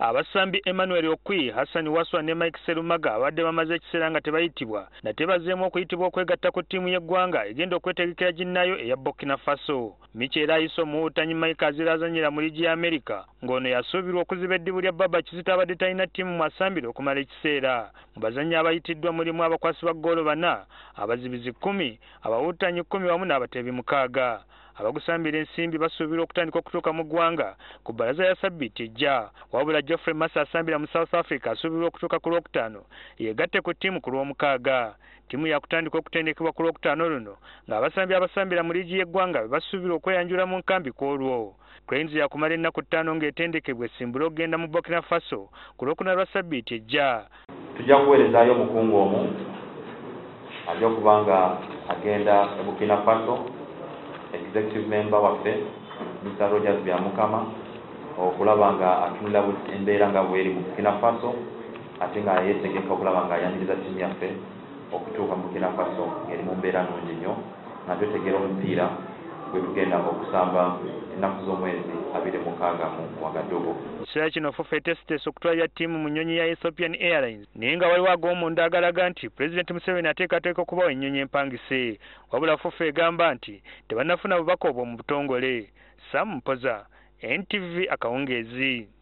Abasambi Emmanuel Okwi, Hassan Waswa ne Mike Serumaga abadde bamaze ekiseera nga tebayitibwa nate bazeemu okuyitibwa okwegatta ku ttiimu y'eggwanga egenda okwetegekera ginnayo eya Burkina Faso. Michel Aiso Muwutanyi Mike Azira azannyira mu liigi ya Amerika ng'ono yasuubirwa okuziba eddibu lya Baba Kizito abadde talina ttiimu mu asambire okumala ekiseera. Mu bazannyi abayitiddwa mulimu abakwasi ba ggoolo 4, abazibizi 10, abawutanyi 10 wamu n'abateebi 6. Abagusambira ensimbi basuubirwa okutandika okutuuka mu ggwanga ku bbalaza ya Sabbiiti ejja. Wabula Geoffrey Massa asambira mu South Africa asuubirwa okutuuka ku Lwokutaano yeegatte ku ttiimu ku Lwomukaaga. Ttiimu yakutandika okutendekebwa ku Lwokutaano luno ng'abasambi abasambira mu liigi y'eggwanga basuubirwa okweyanjula mu nkambi ku olwo. Cranes yakumala ennaku 5 ng'etendekebwa esimbula okugenda mu Burkina Faso ku Lwokuna lwa Sabbiiti ejja. Tujja kuweerezaayo omukungu omu ajja okuba nga agenda e Burkina Faso, executive member waffe Mr. Rogers Byamukama okulaba nga atunula embeera nga bweri mu Burkina Faso ate nga yeetegeka okulaba nga ayaniriza ttiimu yaffe okutuuka mu Burkina Faso ng'eri mu mbeera nnungi nnyo nga twetegera omupiira gwe tugenda okusamba ennaku z'omwezi 26 mu Wagadugu. Ekiseera kino Fufa tesiteesa okutwalira ttiimu mu nnyonyi ya Ethiopian Airlines naye nga waliwo ag'omunda agalaga nti Pulezidenti Museveni ateekateeka okubawa ennyonyi empangise. Wabula Fufa egamba nti tebannafuna bubaka obwo mu butongole. Sam Mpoza, NTV Akawungeezi.